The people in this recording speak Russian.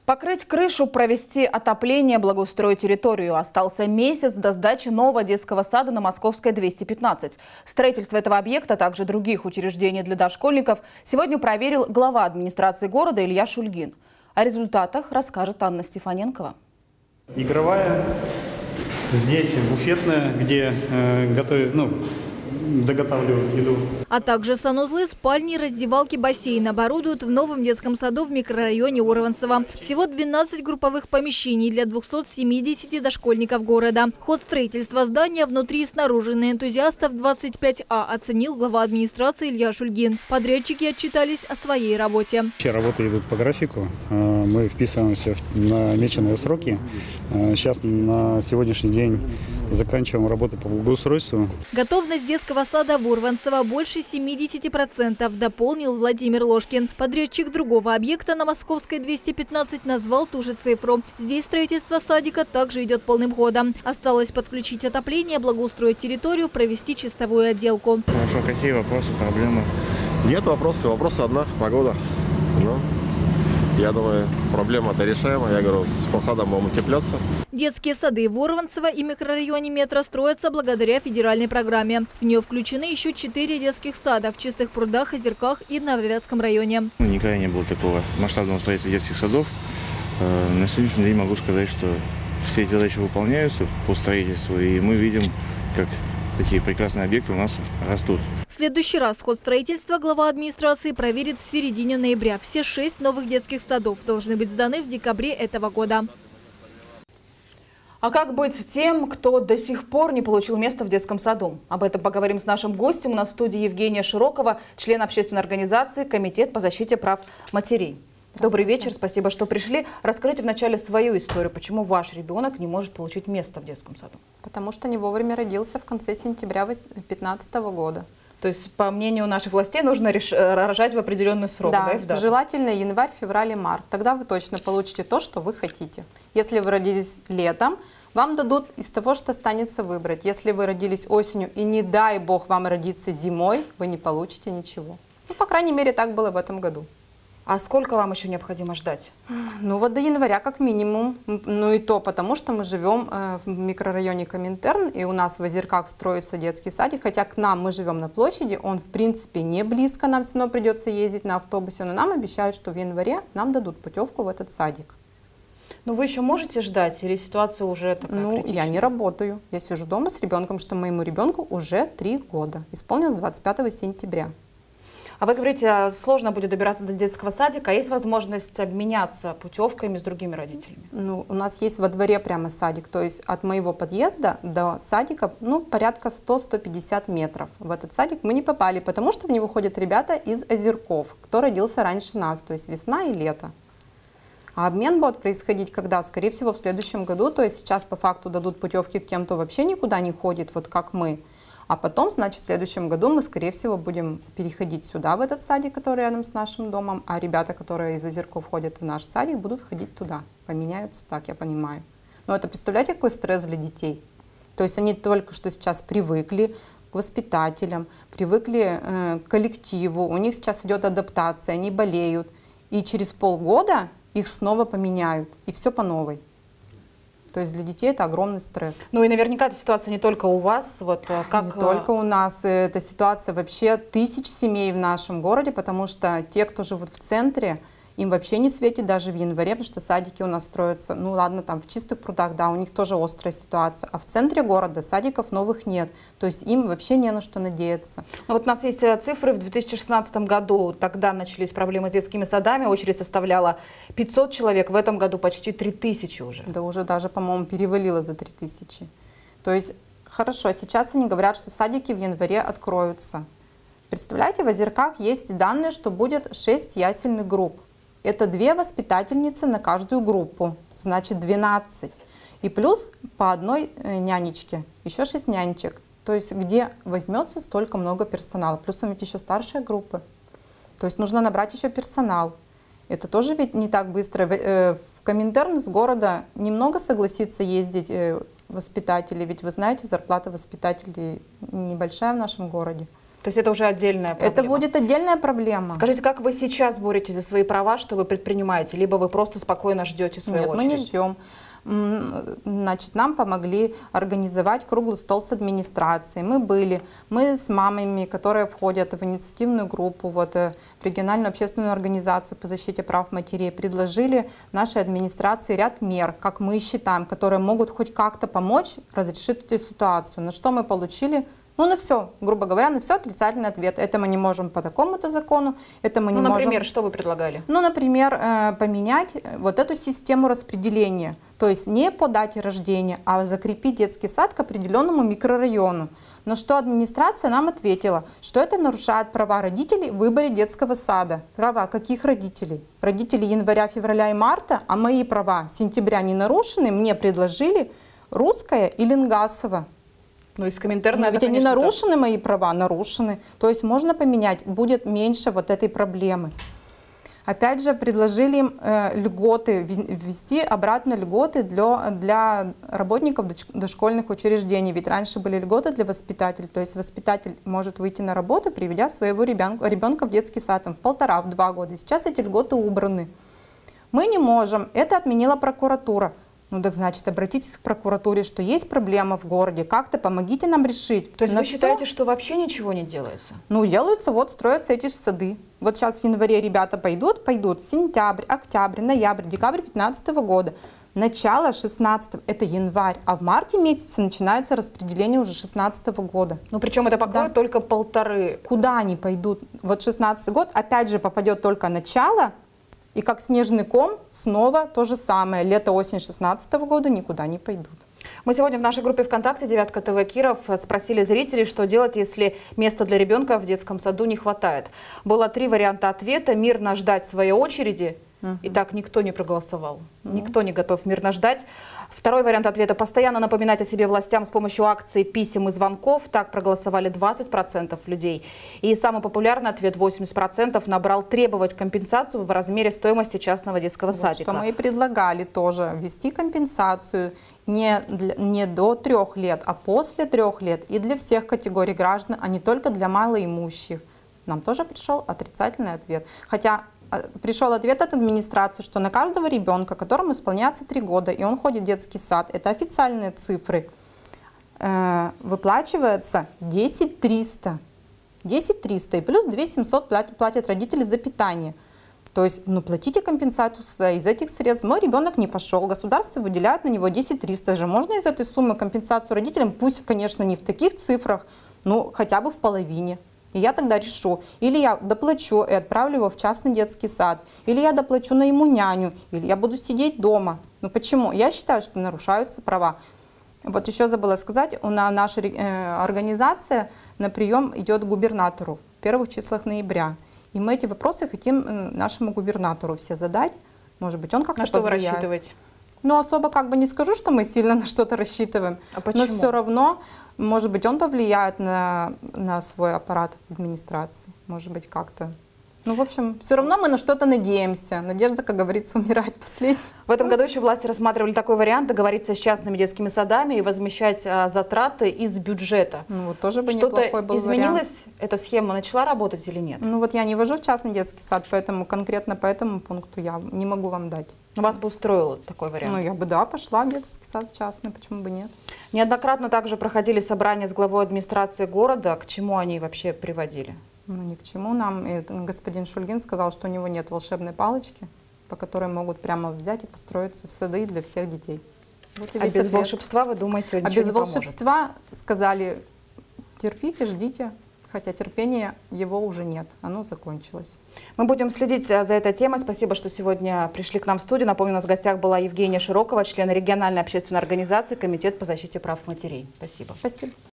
Покрыть крышу, провести отопление, благоустроить территорию. Остался месяц до сдачи нового детского сада на Московской 215. Строительство этого объекта, а также других учреждений для дошкольников сегодня проверил глава администрации города Илья Шульгин. О результатах расскажет Анна Стефаненкова. Игровая, здесь буфетная, где доготавливают еду. А также санузлы, спальни, раздевалки, бассейн оборудуют в новом детском саду в микрорайоне Урванцево. Всего 12 групповых помещений для 270 дошкольников города. Ход строительства здания внутри и снаружи на энтузиастов 25А оценил глава администрации Илья Шульгин. Подрядчики отчитались о своей работе. Все работы идут по графику. Мы вписываемся в намеченные сроки. Сейчас на сегодняшний день заканчиваем работы по благоустройству. Готовность детского сада в Урванцево больше 70%, дополнил Владимир Ложкин. Подрядчик другого объекта на Московской 215 назвал ту же цифру. Здесь строительство садика также идет полным ходом. Осталось подключить отопление, благоустроить территорию, провести чистовую отделку. Хорошо, какие вопросы, проблемы? Нет вопросов, вопрос одна – погода. Я думаю, проблема-то решаемая. Я говорю, с фасадом будем утепляться. Детские сады в Урванцево и микрорайоне Метро строятся благодаря федеральной программе. В нее включены еще 4 детских сада в Чистых прудах, Озерках и Нововятском районе. Никогда не было такого масштабного строительства детских садов. На сегодняшний день могу сказать, что все эти задачи выполняются по строительству, и мы видим, как такие прекрасные объекты у нас растут. В следующий раз ход строительства глава администрации проверит в середине ноября. Все 6 новых детских садов должны быть сданы в декабре этого года. А как быть тем, кто до сих пор не получил место в детском саду? Об этом поговорим с нашим гостем. У нас в студии Евгения Широкова, член общественной организации «Комитет по защите прав матерей». Добрый вечер, спасибо, что пришли. Расскажите вначале свою историю. Почему ваш ребенок не может получить место в детском саду? Потому что не вовремя родился в конце сентября 2015 года. То есть, по мнению наших властей, нужно рожать в определенный срок, да? Да, желательно январь, февраль и март. Тогда вы точно получите то, что вы хотите. Если вы родились летом, вам дадут из того, что останется, выбрать. Если вы родились осенью и не дай бог вам родиться зимой, вы не получите ничего. Ну, по крайней мере, так было в этом году. А сколько вам еще необходимо ждать? Ну вот до января как минимум. Ну и то потому, что мы живем в микрорайоне Коминтерн, и у нас в Озерках строится детский садик. Хотя к нам мы живем на площади, он в принципе не близко, нам все равно придется ездить на автобусе. Но нам обещают, что в январе нам дадут путевку в этот садик. Ну вы еще можете ждать или ситуация уже такая критичная? Я не работаю. Я сижу дома с ребенком, что моему ребенку уже 3 года. Исполнилось 25 сентября. А вы говорите, сложно будет добираться до детского садика, а есть возможность обменяться путевками с другими родителями? Ну, у нас есть во дворе прямо садик, то есть от моего подъезда до садика, порядка 100-150 метров. В этот садик мы не попали, потому что в него ходят ребята из Озерков, кто родился раньше нас, то есть весна и лето. А обмен будет происходить когда? Скорее всего, в следующем году, то есть сейчас по факту дадут путевки к тем, кто вообще никуда не ходит, вот как мы. А потом, значит, в следующем году мы, скорее всего, будем переходить сюда, в этот садик, который рядом с нашим домом, а ребята, которые из Озерков ходят в наш садик, будут ходить туда. Поменяются, так я понимаю. Но это, представляете, какой стресс для детей? То есть они только что сейчас привыкли к воспитателям, привыкли к коллективу, у них сейчас идет адаптация, они болеют, и через полгода их снова поменяют, и все по новой. То есть для детей это огромный стресс. Ну и наверняка эта ситуация не только у вас. Вот как... Не только у нас. Эта ситуация вообще тысяч семей в нашем городе, потому что те, кто живут в центре, им вообще не светит даже в январе, потому что садики у нас строятся, ну ладно, там в Чистых прудах, да, у них тоже острая ситуация, а в центре города садиков новых нет, то есть им вообще не на что надеяться. Ну, вот у нас есть цифры, в 2016 году тогда начались проблемы с детскими садами, очередь составляла 500 человек, в этом году почти 3000 уже. Да уже даже, по-моему, перевалило за 3000. То есть, хорошо, сейчас они говорят, что садики в январе откроются. Представляете, в Озерках есть данные, что будет 6 ясельных групп. Это 2 воспитательницы на каждую группу, значит 12. И плюс по одной нянечке, еще 6 нянечек. То есть где возьмется столько много персонала. Плюс ведь еще старшие группы. То есть нужно набрать еще персонал. Это тоже ведь не так быстро. В Коминтерн из города немного согласится ездить воспитатели. Ведь вы знаете, зарплата воспитателей небольшая в нашем городе. То есть это уже отдельная проблема? Это будет отдельная проблема. Скажите, как вы сейчас боретесь за свои права, что вы предпринимаете? Либо вы просто спокойно ждете свою очередь? Нет, мы не ждем. Значит, нам помогли организовать круглый стол с администрацией. Мы с мамами, которые входят в инициативную группу, в региональную общественную организацию по защите прав матерей, предложили нашей администрации ряд мер, как мы считаем, которые могут хоть как-то помочь разрешить эту ситуацию. На что мы получили? Ну, на все, грубо говоря, на все отрицательный ответ. Это мы не можем по такому-то закону, это мы не можем... Например, что вы предлагали? Ну, например, поменять вот эту систему распределения. То есть не по дате рождения, а закрепить детский сад к определенному микрорайону. На что администрация нам ответила, что это нарушает права родителей в выборе детского сада. Права каких родителей? Родителей января, февраля и марта, а мои права сентября не нарушены, мне предложили Русское и Ленгасово. Ну, из Коминтерна ведь они нарушены, мои права нарушены. То есть можно поменять, будет меньше вот этой проблемы. Опять же, предложили им льготы, ввести обратно льготы для работников дошкольных учреждений. Ведь раньше были льготы для воспитателей. То есть воспитатель может выйти на работу, приведя своего ребенка в детский сад в 1,5–2 года. Сейчас эти льготы убраны. Мы не можем. Это отменила прокуратура. Ну так значит, обратитесь к прокуратуре, что есть проблема в городе, как-то помогите нам решить. То есть вы считаете, что вообще ничего не делается? Ну делаются, вот строятся эти сады. Вот сейчас в январе ребята пойдут, сентябрь, октябрь, ноябрь, декабрь 2015 года. Начало 16 это январь, а в марте месяце начинается распределение уже 16 года. Ну причем это покроет только 1,5. Куда они пойдут? Вот 16 год опять же попадет только начало. И как снежный ком снова то же самое. Лето-осень 2016 года никуда не пойдут. Мы сегодня в нашей группе ВКонтакте «Девятка ТВ Киров» спросили зрителей, что делать, если места для ребенка в детском саду не хватает. Было 3 варианта ответа. Мирно ждать своей очереди. И так никто не проголосовал. Никто не готов мирно ждать. Второй вариант ответа – постоянно напоминать о себе властям с помощью акций, писем и звонков. Так проголосовали 20% людей. И самый популярный ответ – 80% набрал требовать компенсацию в размере стоимости частного детского садика. Что мы и предлагали тоже ввести компенсацию не до 3 лет, а после 3 лет и для всех категорий граждан, а не только для малоимущих. Нам тоже пришел отрицательный ответ. Хотя пришел ответ от администрации, что на каждого ребенка, которому исполняется 3 года, и он ходит в детский сад, это официальные цифры, выплачивается 10 300. 10 300 и плюс 2 700 платят родители за питание. То есть, ну, платите компенсацию из этих средств. Мой ребенок не пошел, государство выделяет на него 10 300 же. Можно из этой суммы компенсацию родителям, пусть, конечно, не в таких цифрах, но хотя бы в половине. И я тогда решу, или я доплачу и отправлю его в частный детский сад, или я доплачу на ему няню, или я буду сидеть дома. Ну почему? Я считаю, что нарушаются права. Вот еще забыла сказать, наша организация на прием идет к губернатору в первых числах ноября. И мы эти вопросы хотим нашему губернатору все задать. Может быть, он как-то повлияет. На что вы рассчитываете? Ну, особо как бы не скажу, что мы сильно на что-то рассчитываем. А почему? Но все равно, может быть, он повлияет на свой аппарат администрации. Может быть, как-то. Ну, в общем, все равно мы на что-то надеемся. Надежда, как говорится, умирает последней. В этом году еще власти рассматривали такой вариант: договориться с частными детскими садами и возмещать затраты из бюджета. Ну, вот тоже бы неплохой был изменилось? Вариант. Эта схема начала работать или нет? Ну, вот я не вожу в частный детский сад, поэтому конкретно по этому пункту я не могу вам дать. Вас бы устроил такой вариант? Ну, я бы, да, пошла в детский сад частный, почему бы нет. Неоднократно также проходили собрания с главой администрации города. К чему они вообще приводили? Ну, ни к чему. Нам господин Шульгин сказал, что у него нет волшебной палочки, по которой могут прямо взять и построиться в сады для всех детей. Вот а без волшебства, вы думаете, ничего не без волшебства сказали, терпите, ждите. Хотя терпения его уже нет, оно закончилось. Мы будем следить за этой темой. Спасибо, что сегодня пришли к нам в студию. Напомню, у нас в гостях была Евгения Широкова, член региональной общественной организации «Комитет по защите прав матерей». Спасибо. Спасибо.